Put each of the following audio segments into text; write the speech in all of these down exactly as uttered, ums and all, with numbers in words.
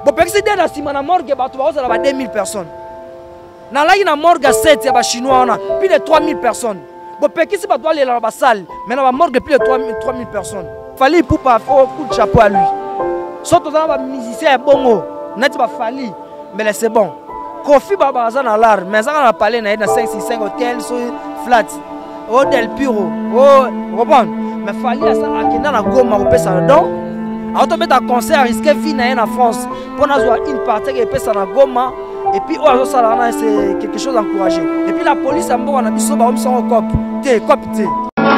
Bon, parce que dans la na morgue, bato ba ozala ba deux mille personnes. Na la na morgue sept ya ba chinois on a plus de trois mille personnes. Bon, parce que si bato aller dans la salle, mais na ba morgue plus de trois mille personnes. Fallait pour pas faire coup de chapeau à lui. Surtout dans ba musicien bongo, net ba fali, mais c'est bon. Kofi baba za na l'art, mais ça on a parlé na cinq six cinq hôtels so flat. Hôtel bureau. Oh, bon. Mais fallait ça akenda na Goma ko pesa donc. Auto mettre un concert risqué vie en France pour avoir une partie qui est na Goma et puis oh ça c'est quelque chose d'encouragé. Et puis la police a bon na biso ba on s'en cop. Té cop té.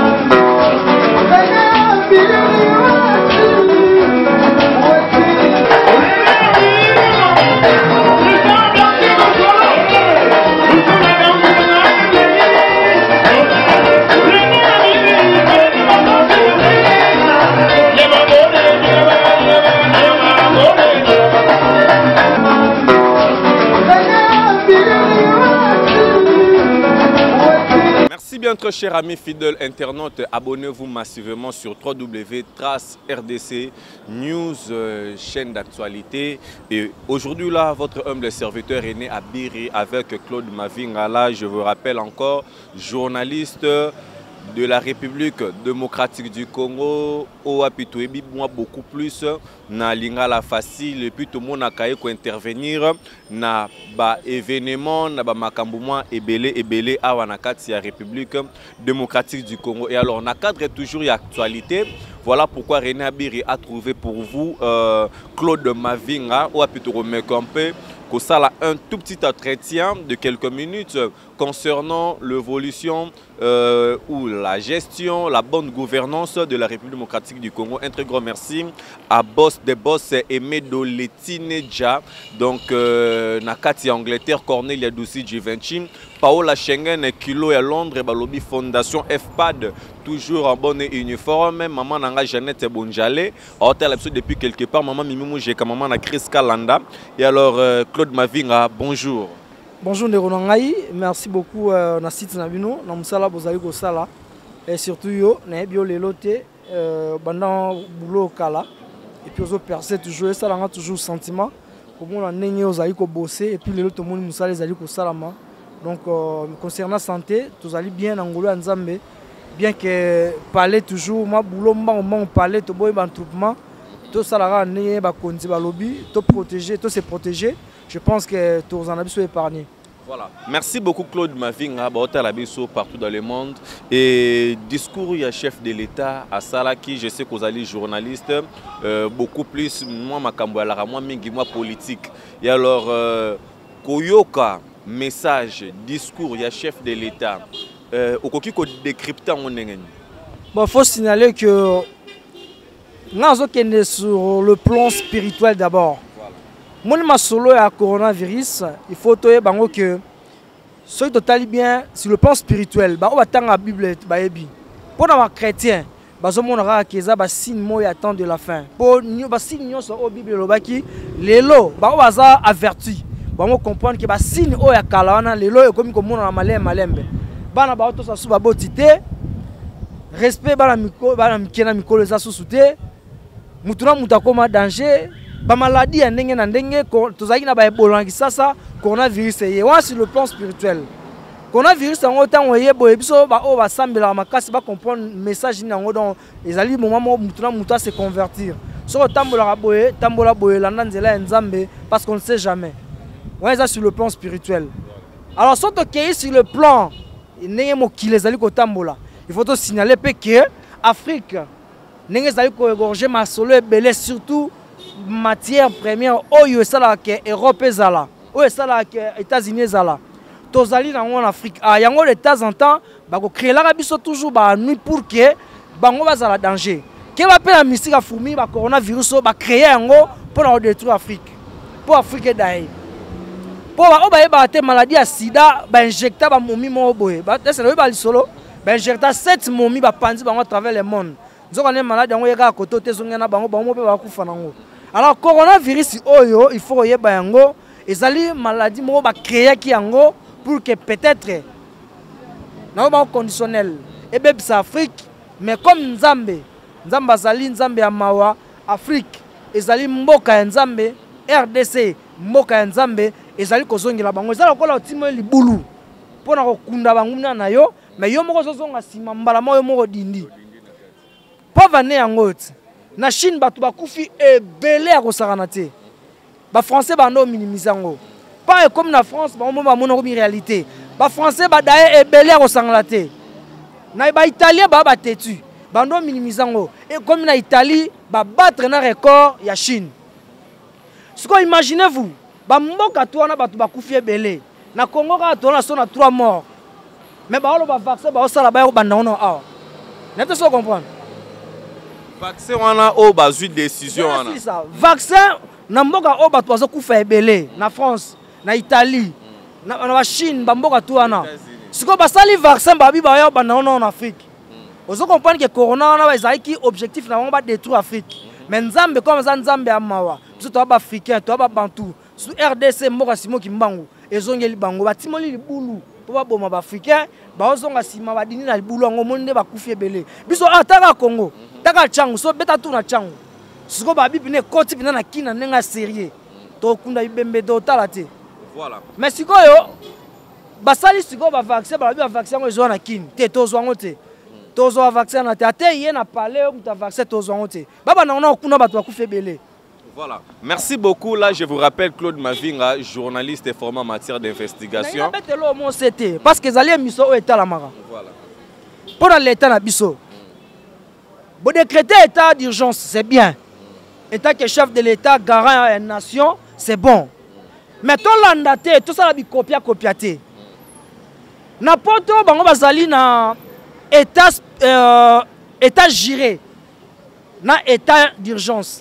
Bien, très chers amis fidèles internautes, abonnez-vous massivement sur w w w point trace R D C News, euh, chaîne d'actualité. Et aujourd'hui, là, votre humble serviteur est né à Biri avec Claude Mavingala. Je vous rappelle encore, journaliste de la République démocratique du Congo, au Apitoébi, moi beaucoup plus, na lingala facile, et puis tout le monde a qu'à intervenir na ba événement, na ba makambouma ebele ebele à wanakati la République démocratique du Congo. Et alors, na cadre toujours l'actualité. Voilà pourquoi René Abiri a trouvé pour vous euh, Claude Mavinga, au Apitoébi, que ça a un tout petit entretien de quelques minutes concernant l'évolution euh, ou la gestion, la bonne gouvernance de la République démocratique du Congo. Un très grand merci à boss de boss Aimé Doletineja, donc euh, Nakati Angleterre, Cornelia Douci Givenchy, Paola Schengen, Kilo à Londres, Balobi Fondation F P A D, toujours en bonne uniforme, maman Nanga Jeannette Bonjale, hôtel depuis quelque part, maman Mimimou Jeka, maman na Chris Kalanda. Et alors, euh, Claude Mavinga, bonjour. Bonjour Neronangaï, merci beaucoup euh, na site Nabino, na musala bozali ko sala et surtout yo na bio lelote euh pendant boulot kala et puis aux percer toujours ça là toujours sentiment comme on a nengé ozali ko bosser et puis lelote moni musala ezali ko salama. Donc euh, concernant santé, tous allez bien ngolo nzambe bien que parler toujours moi boulot mba on parler to boy ban troupement tout ça là nengé ba konzi ba lobby to protéger to se protéger. Je pense que tous en avez épargnés. Voilà. Merci beaucoup Claude Mavinga, partout dans le monde. Et discours il y a chef de l'État à Salaki, je sais que vous allez journaliste, euh, beaucoup plus moi ma moi mingi moi politique. Et alors euh, Koyoka message, discours il y a chef de l'État. Euh, au coquille décrypter en nengen. Bon, faut signaler que nous sommes sur le plan spirituel d'abord. Mon ma solo à coronavirus, il faut que ceux qui sont bien sur le plan spirituel, bah on va attendre la Bible, bah ebi. Pour les chrétiens, bah on aura que ça bah signe moi attend de la fin. Pour nous bah signe nous sur la Bible le baki, les lots, bah on va ça averti. Bah on comprendre que bah signe oh ya kalana, les lots comme comme on a malem malembe. Bah na bah tout ça sous bah botité, respect bah la miko, bah la mikena miko les assousouté, mutuna mutakoma danger. Ba maladie ya ndenge na ndenge tozaki na ba ebola kisasa coronavirus ye wa sur le plan spirituel coronavirus en autant oye boye biso ba o ba sambela makasi ba comprendre message ni ngo donc ezali moment mo mutuna muta se convertir so tambola boye tambola boye la nzela ya nzambe parce qu'on ne sait jamais ouais ça sur le plan spirituel. Alors surtout que sur le plan ndenge mo kilezali ko tambola il faut te signaler que Afrique ndenge ezali ko égorger masolo ebele surtout matière première oyo esala ke Europe ezala oyo esala ke États-Unis ezala tozali na en Afrique ah yango de temps en temps ba ko créer la biso toujours ba nuit pour que bango bazala danger ke ba pe la mystique a fourmi ba coronavirus ba créer yango pour na détruire Afrique pour Afrique dai pour ba o ba e ba te maladie à sida ba injecter ba momi mo boye ba c'est le ba lisolo ba injecter sept momi ba pandi bango à travers le monde nzoko ne malade yango yeka koto te zongena bango bango pe ba kufa nango. Alors coronavirus oyo il faut yeba yango ezali maladie mo ba créer ki yango pour que peut-être na ba conditionnel et bien c'est Afrique mais comme Nzambe Nzambe azali Nzambe ya mawa Afrique ezali mboka ya Nzambe R D C mboka ya Nzambe ezali kozongela bango ezala kola otimo libulu pona kokunda bango na yo mais yo moko zozonga sima mbala mo yo moko dindi pa vane yango ti na Chine batu bakufi ebele ya kosakana te ba français bando minimiser ngo pas comme na France ba mo ba mona ko mi réalité ba français ba daye ebele ya kosangala te na ba italien ba ba tetu bando minimiser ngo et comme na Italie ba battre na record ya Chine. Ce que imaginez-vous ba mboka to na batu bakufi ebele na Congo ka to na so na trois morts mais ba ba vaccin ba osala ba yo banda ono a n'êtes pas comprendre vaccin wana o bazui décision wana c'est ça vaccin na mboka o batu bazo kufa ebele na France na Italie na na Chine ba mboka to wana siko basali vaccin ba bi ba yo banda ono en Afrique ozo comprendre que corona wana ezali ki objectif na bango ba détruire Afrique mais Nzambe comme ça Nzambe amawa biso to ba africain to ba bantu su R D C mboka simo kimbangu ezongeli bango batimoli libulu po ba boma ba africain ba ozonga sima ba dini na libulu ngo monde ba kufi ebele biso ataka Congo taka changu so beta tu na changu siko ba bibi ne koti bina na kina nenga sérieux to kunda ibembe do talate voilà mais siko yo basali siko ba vaccin ba ba vaccin ngo zo na kin te to zo ngo te to zo vaccin na te ate ye na parler ou ta vaccin to zo ngo te baba na ona kuna ba to kufi ebele. Voilà. Merci beaucoup. Là, je vous rappelle Claude Mavinga, journaliste et formé en matière d'investigation. Parce que les alliés sont état la mara. Voilà. Pour l'état na biso. Bon décréter état d'urgence, c'est bien. État que chef de l'état garant à une nation, c'est bon. Mais tout l'andaté, tout ça la bi copia copiaté. N'importe où bango bazali na état euh, état géré. Na état d'urgence.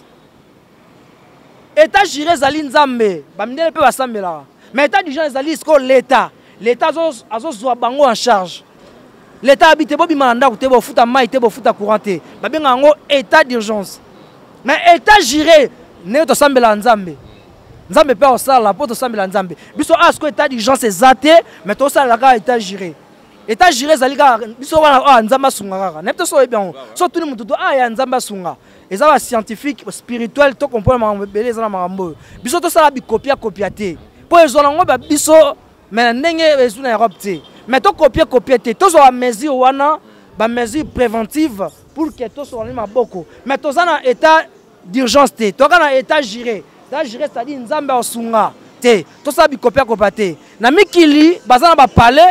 État géré zali Nzambe, bamindele pe basambela. Mais état d'urgence zali isko l'état. L'état azo zo bango en charge. L'état habite bo bimanda ko te bo futa mai te bo futa courant te. Babenga ngo état d'urgence. Mais état géré ne to sambela Nzambe. Nzambe pe osala po to sambela Nzambe. Biso asko état d'urgence ezate, mais to sala ka état géré. État géré zali ka biso wana ah Nzamba sunga kaka. Ne to so bien. So tout le monde to ah ya Nzamba sunga. Les gens scientifiques, spirituels, tout comprendre belé za marambo. Biso to sala bi copia copiaté. Pour les olongo ba biso mais ndenge bezu na Europe te. Mais to copier copiaté. To so mesure wana ba mesure préventive pour que to so na boko. Mais to na état d'urgence te. To na état géré. État géré c'est-à-dire Nzambe osunga te. To sala bi copia copiaté. Na mikili bazana ba parler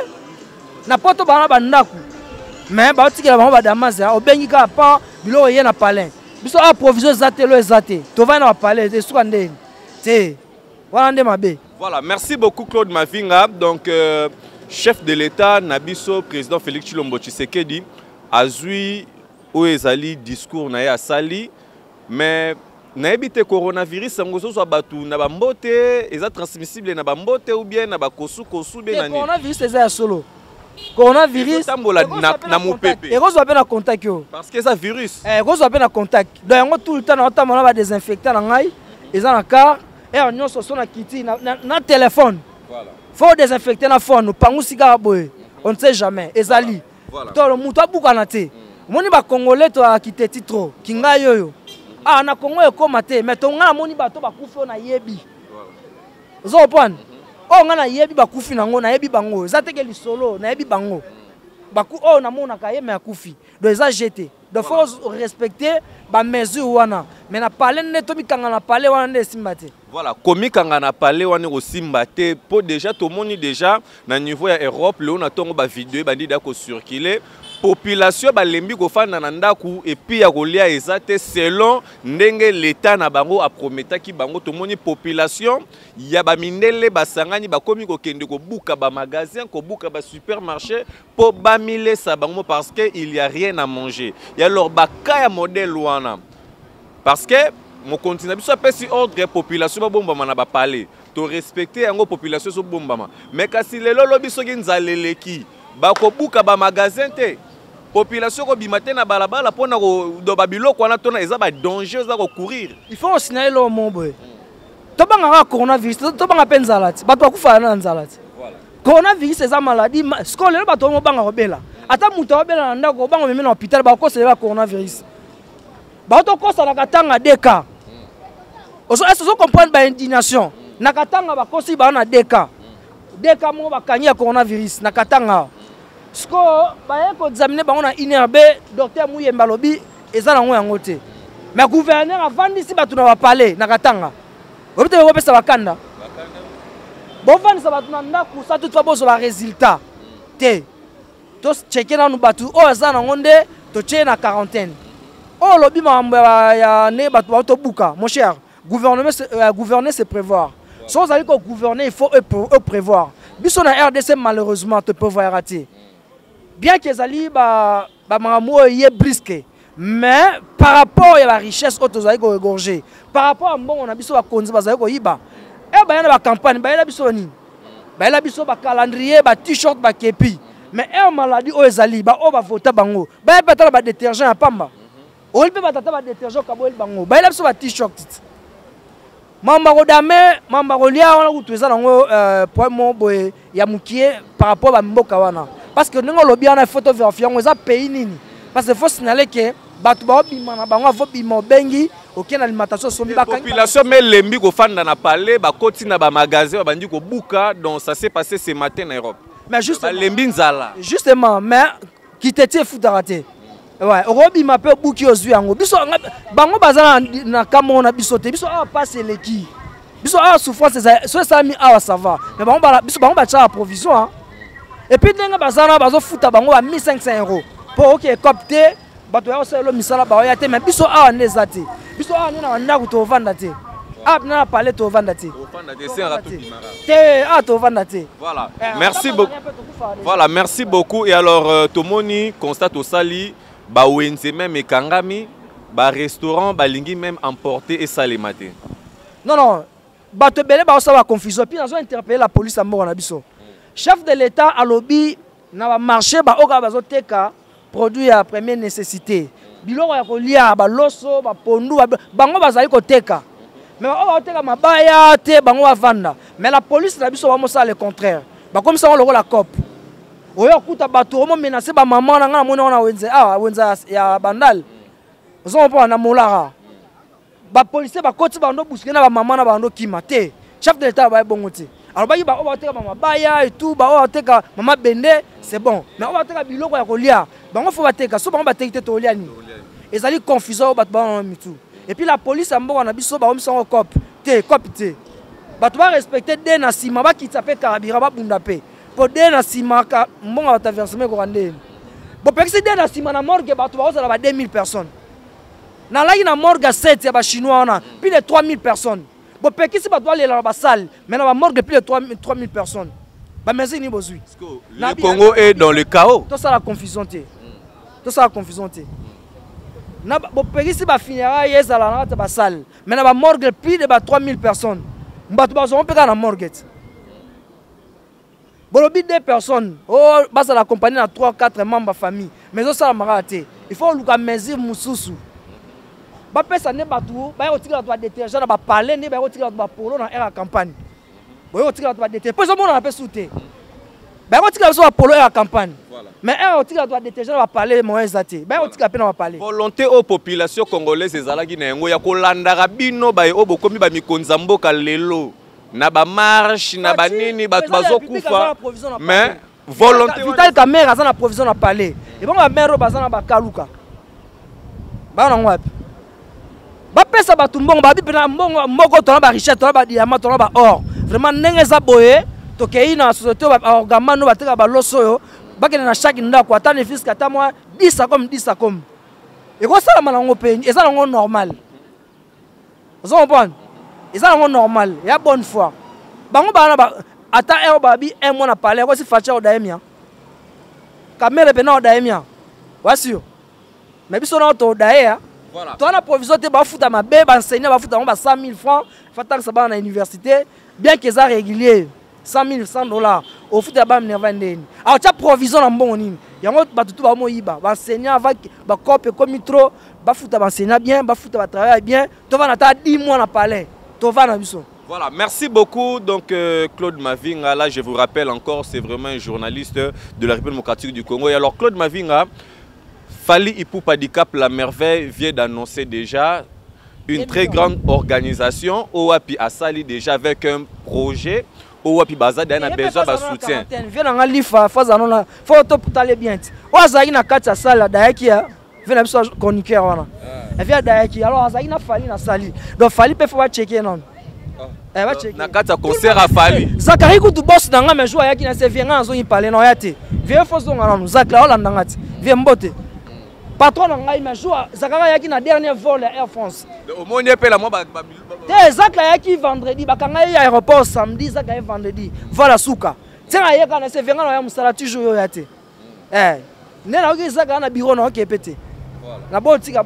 na poto bana ba ndaku. Mais ba tikela ba ba damaza obengi ka pa bilo ye na palin. Biso a provision zate lo zate. To va na parler de soukande. C'est voilà ndé mabe. Voilà, merci beaucoup Claude Mavinga. Donc euh, chef de l'État Nabiso président Félix Tshilombo Tshisekedi azui o ezali discours na ya sali mais na ebité coronavirus ngozo so batu na ba mbote eza transmissible na ba mbote ou bien na ba kosu kosu bien nani. Coronavirus eza solo. Coronavirus tambola na na mopepe et vous avez na contact yo parce que ça virus eh vous avez na contact donc tout le temps na tamona ba désinfectant na ngai eza na car et on nyonso so na kiti na, na, na téléphone voilà faut désinfecter na phone pangu sika boye on ne sait jamais ezali voilà to le muto abuka na te moni ba congolais to akite titro kinga yoyo ah na Congo e koma te mais to ngana moni ba to ba kufi na yebi voilà zo point oh ngana yebi bakufi nango na yebi bango za teke lisolo na yebi bango baku oh na mona ka yeme akufi do eza jeté do faut respecter ba mesure wana mais na parler ne to mikanga na parler wana ne simbate voilà komikanga na parler wana ko simbate po déjà to moni déjà na niveau ya Europe le on atongo ba vidéo bandi da ko circuler population balembi ko fanda na ndaku et puis ya kolia ezate selon ndenge l'état na bango a prometaki bango to moni population ya ba mindele basangani bakomi ko kende ko buka ba magasin ko buka ba supermarché po ba mile sa bango parce que il y a rien à manger ya alors ba kaya modèle wana parce que mon continent biso pesi ordre population ba bomba na ba parler to respecter yango population so bomba mais kasi lelo lobi so nzaleleki ba ko buka ba magasin te population ko bimate na balabala pona ko do babilo ko na tona eza ba danger za ko courir il faut signaler le mon boy to banga coronavirus to banga penzalati bato akufa na nzalati voilà coronavirus eza maladie skole bato mo banga robela ata muto obela na ndako banga meme na hôpital ba ko sele ba coronavirus ba to ko sala katanga deka Est-ce que vous comprenez l'indignation? Nakatanga ba kosi ba na D K. D K mo ba kanya coronavirus nakatanga. Sko ba ko examiner ba na inerbe docteur Muyemba lobi eza na ngo yango te. Mais gouverneur avant d'ici ba tuna ba parler nakatanga. Obite ko pesa bakanda. Bon fan ça ba tuna ndaku ça toutefois bozo ba résultat. Te. To checker na nu batu o eza na ngonde to che na quarantaine. Oh lobi ma ya ne batu ba to buka mon cher. Gouvernement euh, gouverner c'est prévoir. Si vous allez gouverner, il faut eux, eux prévoir. Bisson na R D C malheureusement te prévoir rater. Bien que Zali ba ba mamo yé brisque, mais par rapport à la richesse auto zali ko égorger. Par rapport à bon on a biso ba konzi ba zali ko yiba. Eh ba yana ba campagne, ba yana biso ni. Ba yana biso ba calendrier, ba t-shirt, ba kepi. Mais eh maladie o ezali ba o ba voter bango. Ba peut-être ba détergent à pamba. O il peut ba tata ba détergent ka bo il bango. Ba yana biso ba t-shirt. Mamba rodame mamba rolia on a utiliser nango euh point mon boy ya mukie par rapport à mboka wana parce que ningo lobi na photo vérifier on za pays nini parce que faut signaler que batu ba bima na bango faut bima bengi aucune alimentation so ba population mais lembi ko fanda na parler ba koti na ba magasin ba bandi ko buka donc ça s'est passé ce matin en Europe mais justement lembi nzala justement mais qui t'était foutu raté. Ouais, Robi m'a peu bouki aux yeux en biso bango bazana na kamona biso te biso a passer les qui biso a souffrance so ça mi a ça va mais bango ba biso bango ba cha provision hein et puis denga bazana bazo futa bango ba mille cinq cents euros pour OK copter bato ya selo misala ba ya te mais biso a nezate biso a na na ko to vanda te a na parler to vanda te to vanda te c'est rato bimara te a to vanda te voilà merci beaucoup voilà merci beaucoup et alors euh, Tomoni constate au sali ba wenze même ekangami ba restaurant ba lingi même emporter et salemate. Non non, ba te belé ba osala confusion puis nazo interpeller la police à mort na biso. Chef de l'état a lobby na ba marché ba oka bazo teka produit à première nécessité. Biloko ya kolia ba loso ba pondu bango bazali ko teka. Mais ba oka teka mabaya te bango ba vanda. Mais la police na biso ba mo ça le contraire. Ba comme ça on le la cop. Oyo kuta bato omo menacer ba maman na nga mona ona wenze ah wenza ya bandal. Ozo mpo na molara. Ba policier ba koti ba ndo buske na ba maman na ba ndo kimate. Chef de l'état ba bongoti. Alors ba yiba o ba teka mama baya et tout ba o teka mama bende c'est bon. Mais o ba teka biloko ya kolia. Bango fo ba teka so bango ba tekite to lia ni. Ezali confusion ba ba mitu. Et puis la police a mbo na biso ba omisa cop. Te cop te. Ba to ba respecter de na sima ba kitsa pe karabira ba bunda pe. Pour des na simaka mbonga ba versement ko rande bo pexi des na sima na morgue bato ba osala ba deux mille personnes na la na morgue sept ya ba chinois na plus de trois mille personnes bo pexi ba doit aller la ba salle mais na ba morgue plus de trois mille personnes ba merci ni bozui le Congo est dans le chaos tout ça la confusion te tout ça la confusion te na bo pexi ba funérailles ezala na ba salle mais na ba morgue plus de ba trois mille personnes bato ba zo mpeka na morgue. Bolobi deux personnes, oh, basa la compagnie a trois quatre membres de famille, mais ça la maraté. Il faut luka mesure mususu. Ba pesa ne batu, ba yo tikala to détergent na ba parler ne ba yo tikala to polo na era campagne. Ba yo tikala to détergent. Pesa mo na pe souté. Ba yo tikala so polo era campagne. Mais era tikala to détergent na ba parler mo ezate. Ba yo tikala pe na ba parler. Volonté aux populations congolaises ezalaki na yango ya kolanda rabino ba yo bokomi ba mikonza mboka lelo. Na ba marche na ba nini ba bazo kufa mais volonté Vital Kamerhe aza na provision na parler et bon ba mère baza na ba kaluka ba na ngwapi ba pesa ba tumbongo ba bipena mbongo moko to na ba richesse to na ba diamant to na ba or vraiment ndenge za boye to kei na société ba orgamano ba teka ba loso yo ba kene na chaque ndako atane fisca ta moi dix comme dix comme et ko sala manango pe eza nango normal ozo comprendre. Et ça c'est normal, il y a bonne foi. Bango bana ba ata un babi un mois na parler ko si facha o daemia. Kamere pe na o daemia. Wasio. Mais biso na to daea. Voilà. Toi na provision te ba futa ma be ba enseigner ba futa ba cent mille francs, fata que ça ba na université, bien que ça régulier cent mille cent dollars. Au futa ba mnerva ndeni. Alors tu as provision na mbongo nini. Yango ba tutu ba mo yiba, ba enseigner avec ba copie comme trop, ba futa ba enseigner bien, ba futa ba travailler bien. To va na ta dix mois na parler. Voilà, merci beaucoup. Donc, euh, Claude Mavinga, là, je vous rappelle encore, c'est vraiment un journaliste de la République démocratique du Congo. Et alors, Claude Mavinga, Fally Ipupa Dicap, la merveille, vient d'annoncer déjà une très grande organisation. Owapi a sali déjà avec un projet. Owapi Bazade a besoin de soutien. Viens dans la lifa, faut tout aller bien. Oazaki na kati ya sala daiki ya. Viens na biso chroniqueur wana. Et vient daiki. Alors Azaki na fali na sali. Donc fali peut faut checker non. Eh va checker. Na kati ya concert a fali. Zakari kutu boss na nga me joie yaki na se vient nga zo y parler non yate. Viens faut zo nga non Zakla Hollande ngati. Viens mbote. Patron na ngai me joie Zakara yaki na dernier vol à Air France. Au moins il peut la moi ba te Zakla yaki vendredi bakanga ya aéroport samedi Zakla vendredi. Voilà souka. Tiens yaka na se vient nga ya musala toujours yo yate. Eh. Nena oki Zakla na bureau na okepete. Voilà.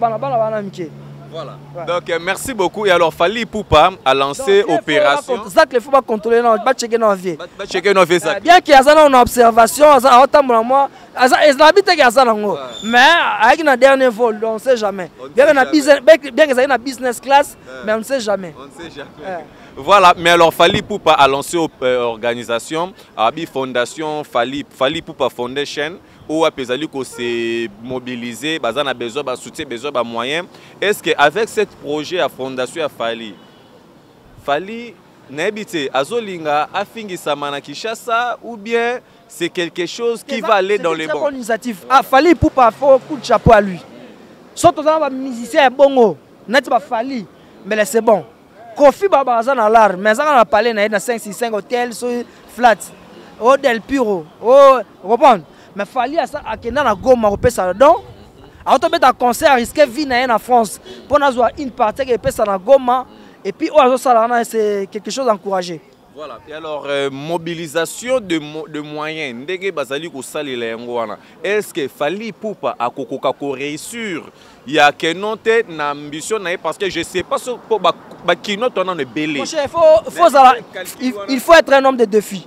Voilà. Donc euh, merci beaucoup. Et alors Fally Ipupa a lancé donc, opération. Zach, il faut pas contrôler non, pas checker nos vies. Pas checker nos vies. Bien qu'il y a une observation, ça autant pour moi, ils habitent qu'il y a ça non. Mais avec un dernier vol, on ne sait jamais. Bien qu'il y a business, bien qu'il y a business class, mais on ne sait jamais. On ne sait jamais. Voilà, mais alors Fally Ipupa a lancé une euh, organisation, Abi Fondation Fally Fally Ipupa Foundation. Où a s'est mobilisé, on a besoin de soutien, besoin de moyens. Est-ce qu'avec ce projet à Fondation Fally, Fally n'habite Azolinga, a fini sa Manakishasa ou bien c'est quelque chose qui va aller dans les bons? C'est une bonne initiative. Ah, Fally Ipupa, il faut un coup de chapeau à lui. Surtout dans les musiciens, bon, n'est pas Fally, mais c'est bon. Kofi Babazan a l'art, mais ça on a parlé dans cinq six cinq hôtels, flat, au Del Puro, au Robon. Mais Fally a ça à Kenya na Goma au pesa donc a auto mettre un concert risqué vie na en France pour avoir une partie qui pesa na Goma et puis au ça c'est quelque chose d'encouragé. Voilà. Et alors euh, mobilisation de mo de moyens ndenge bazali ko salela yango wana. Est-ce que Fally Ipupa a kokoka ko réussir? Il y a que non tête na ambition na parce que je sais pas ce pour ba ba kino tona ne belé. Il faut faut il, il faut être un homme de défi.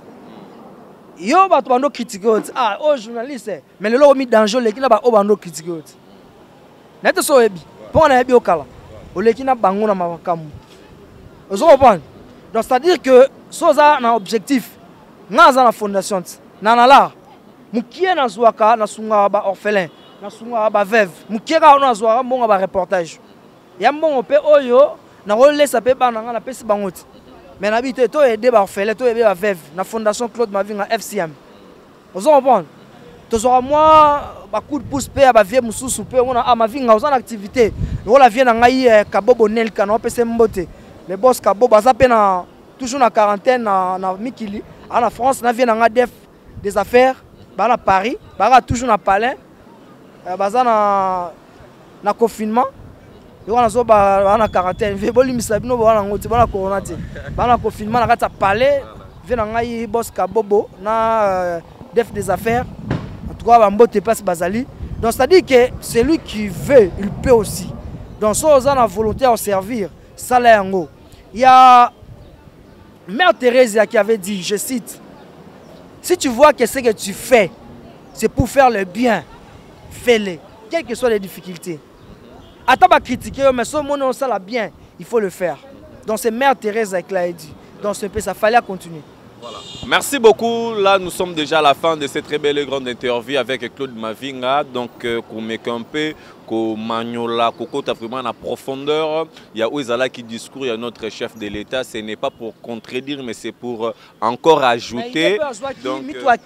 Yo ba to bando critiquer ah oh journaliste mais le lo mi danger le kina ba o bando critiquer net so ebi pour na ebi okala o le kina bango na makamu ozo comprendre donc c'est à dire que soza na objectif ngaza na fondation na na la mukie na zwaka na sunga ba orphelin na sunga ba veuve mukie ka na zwaka mbonga ba reportage ya mbongo pe oyo na ko laisser pe ba na na pesi bangoti. Mais n'habite toi aider par faire toi aider par veuve la fondation Claude Mavinga F C M. Vous comprenez? Tous moi ba coup de pouce pe ba vieux mususu pe on a Mavinga aux activité. On la vient na ngai Kabobo Nel kana pese mbote. Le boss Kabobo za pe na toujours na quarantaine na na Mikili en France na vient na def des affaires ba na Paris ba toujours na Palais ba za na na confinement. On a une quarantaine, on a une corona, on a un confinement, on a parlé, on a un boss Kabobo, on a des affaires, en tout cas, on a passe Bazali. Donc, c'est-à-dire que c'est lui qui veut, il peut aussi. Donc, si on a la volonté à servir, ça l'est en haut. Il y a Mère Thérèse qui avait dit, je cite, si tu vois que ce que tu fais, c'est pour faire le bien, fais-le, quelles que soient les difficultés. Attends pas critiquer, mais si on ça la bien, il faut le faire. Donc c'est Mère Thérèse qui l'a dit. Donc ça fallait continuer. Voilà. Merci beaucoup. Là, nous sommes déjà à la fin de cette très belle et grande interview avec Claude Mavinga. Donc, qu'on met un peu, qu'on magnola, qu'on a vraiment la profondeur. Il y a Ouizala qui discourt, il y a notre chef de l'État. Ce n'est pas pour contredire, mais c'est pour encore ajouter. Donc,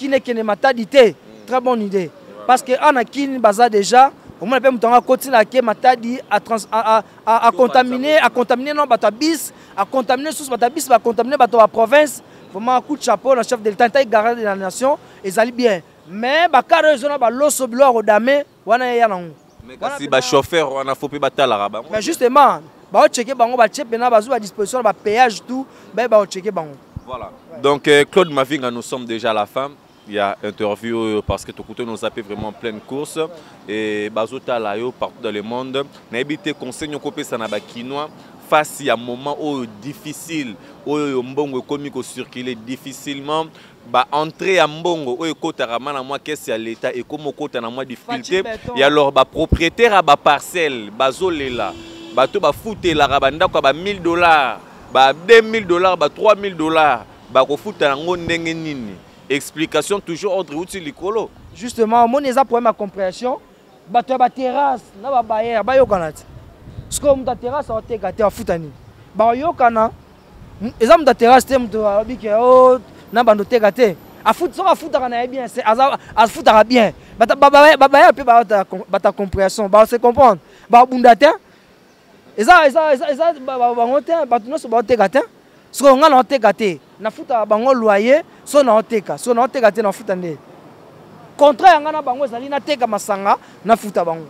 très bonne idée. Parce que Anakin Baza déjà. Au moins, on peut continuer à matadi à à à contaminer, à contaminer non batabis, à contaminer sous batabis, à contaminer bateau à province. Vraiment un coup de chapeau le chef de l'État, il garde de la nation et ça allait bien. Mais bakare zona ba loso bloir au dame, wana ya non. Mais si ba chauffeur on a faut pas battre la rabat. Mais justement, ba checker bango ba check bena ba à disposition ba péage tout, ba ba checker bango. Voilà. Donc Claude Mavinga, nous sommes déjà à la fin. Il y a interview parce que tout côté nous a fait vraiment pleine course et bazota là partout dans le monde n'habité conseil nous copier ça na ba quinoa face à un moment où difficile où mbongo comique circuler difficilement ba entrer à mbongo où kota ramana moi qu'est-ce à l'état et comme kota na moi difficulté et alors ba propriétaire à ba parcelle bazolela ba to ba fouter la rabanda ko ba mille dollars ba deux mille dollars ba trois mille dollars ba ko fouta ngo ndenge nini. Explication toujours entre outils likolo. Justement, mon eza problème à compréhension. Bato ba terrasse, na ba bayer, ba yokanat. Ce que muta terrasse a teka te afutani. Ba yokana. Eza muta terrasse te muta bike o na bando teka te. Afut so afutaka na bien, c'est afutaka bien. Bata baba baba ya pe ba ta compréhension, ba se comprendre. Ba bunda te. Eza eza eza ba bango te, ba tuno so ba teka te. Ce que nga na teka te. Na futa bango loyer, so na teka, so na teka te na futa nde. Contraire nga na bango ezali na teka masanga na futa bango.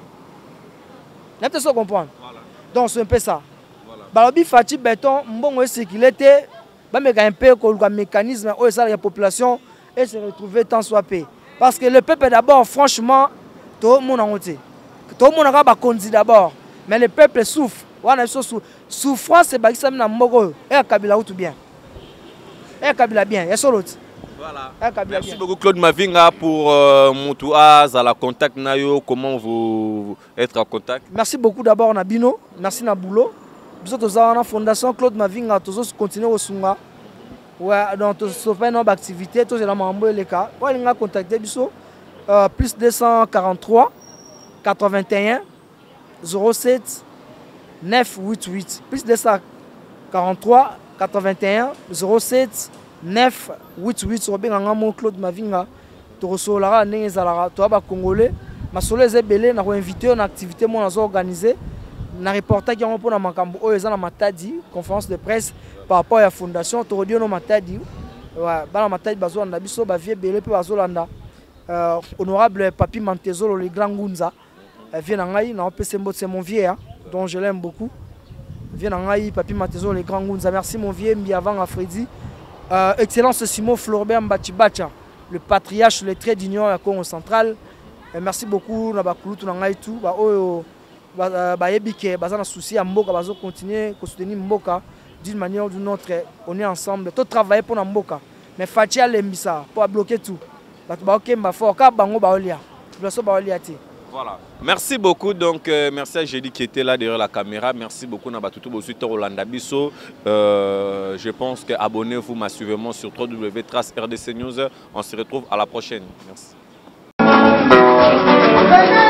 N'a pas comprendre. Voilà. Donc c'est un peu ça. Voilà. Balobi Fati béton mbongo sécurité, ba meka un peu ko le mécanisme où ça la population et se retrouver tant soit paix. Parce que le peuple d'abord franchement tout le monde en côté. Tout le monde a ba kondi d'abord, mais le peuple souffre. Wana so souffrance c'est ba kisam na mboko et Kabila tout bien. Et Kabila bien, et sur l'autre. Voilà. Merci beaucoup Claude Mavinga pour euh, Moutouaz, à la contact Nayo, comment vous être en contact. Merci beaucoup d'abord Nabino, merci Nabulo. Nous sommes dans la fondation Claude Mavinga, tous autres continuer au Sunga. Ouais, donc tous fait nos activités, tous les membres les cas. Pour les contacter biso euh, plus deux cent quarante-trois quatre-vingt-un zéro sept neuf huit huit plus deux cent quarante-trois quatre-vingt-un zéro sept neuf huit huit sur Bengangamo Claude Mavinga to resolara ndenge zalara to ba congolais masolo ezebele na ko inviter en activité mon azo organiser na reportage yango pour na makambo oyo eza na matadi conférence de presse par rapport à la fondation to radio no matadi wa bana matadi bazo landa biso ba vie belé pe bazo landa euh, honorable Papi Mantezolo le grand Ngunza vient ngai na opese mbo c'est mon vieux hein, dont je l'aime beaucoup vient ngai Papi Mantezolo le grand Ngunza merci mon vieux mbi avant à Freddy. Euh, Excellence Simon Florbert Mbachibacha, le patriarche, le trait d'union à Congo central. Et merci beaucoup na bakulutu na ngai tout ba oyo ba yebike bazana souci à Mboka bazo continuer à soutenir Mboka d'une manière ou d'une autre. On est ensemble, tout travailler pour Mboka. Mais Fatia lembisa pour bloquer tout. Ba ba okemba fort ka bango ba olia. Bloso ba olia ti. Voilà. Merci beaucoup. Donc, euh, merci à Jédi qui était là derrière la caméra. Merci beaucoup à tout le monde. Rolanda Bisso. Euh, je pense que abonnez-vous massivement sur w w w point trace R D C News. On se retrouve à la prochaine. Merci.